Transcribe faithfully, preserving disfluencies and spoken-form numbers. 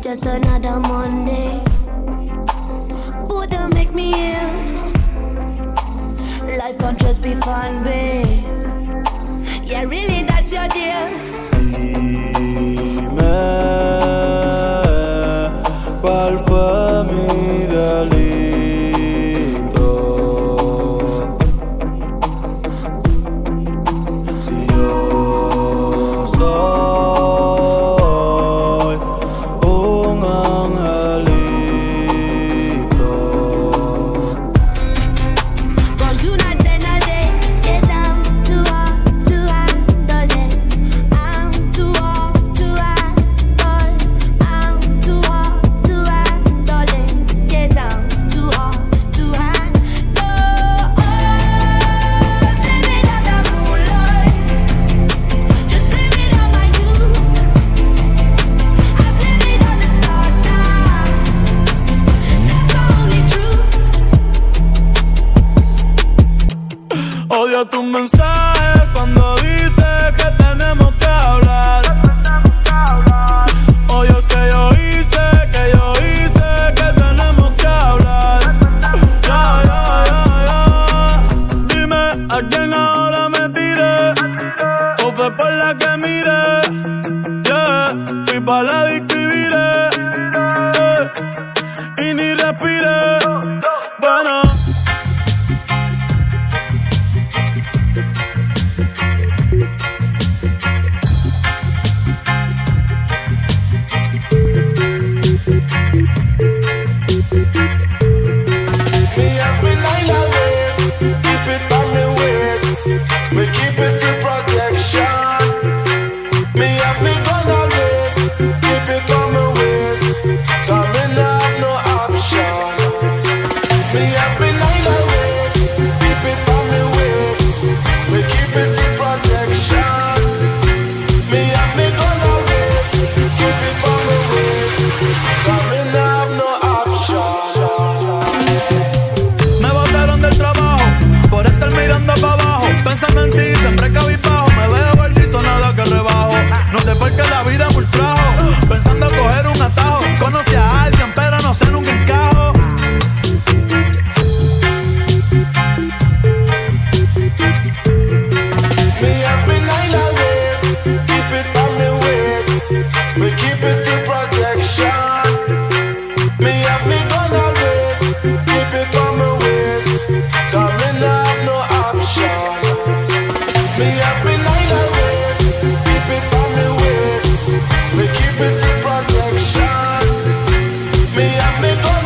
just another Monday. Buddha make me ill. Life can't just be fun, babe. Yeah, really, that's your deal. Dime cuál fue mi delito. Si yo soy un angelito. But you not then a day. Yes, I'm too hard to handle it. I'm too hard to handle. I'm too hard to handle it. Yes, I'm too hard to handle. Oh, blame it on the moonlight. Just blame it on my youth. I blame it on the stars now. That's the only truth. Odio tus mensajes cuando dices que tenemos que hablar. Odios que yo hice, que yo hice, que tenemos que hablar. Ya, ya, ya, ya. Dime a quién ahora me tiré, o fue por la que miré. Yeah, fui pa' la disco y viré, eh, y ni respiré. Bueno. Me and me nine ways, keep it on me waist. Me keep it for protection. Me and me gun always, keep it on me waist. 'Cause me nah have no option. Me and me nine ways, keep it on me waist. Me keep it for protection. Me and me gun always, keep it on me waist. 'Cause me nah have no option. Me botaron del trabajo por estar mirando para abajo. Pensando en ti, siempre cabizbajo. Me veo gordito, nada que rebajo. No sé por qué la vida me ultrajo. Pensando coger un atajo. Conocí a alguien, pero no sé, nunca encajo. Me and me nine ways, keep it on me waist. Me keep it for protection. Me and me gun always, keep it on me waist. 'Cause me nah have no option. Me and me nine ways, keep it on me waist. Me keep it for protection. Me and me gun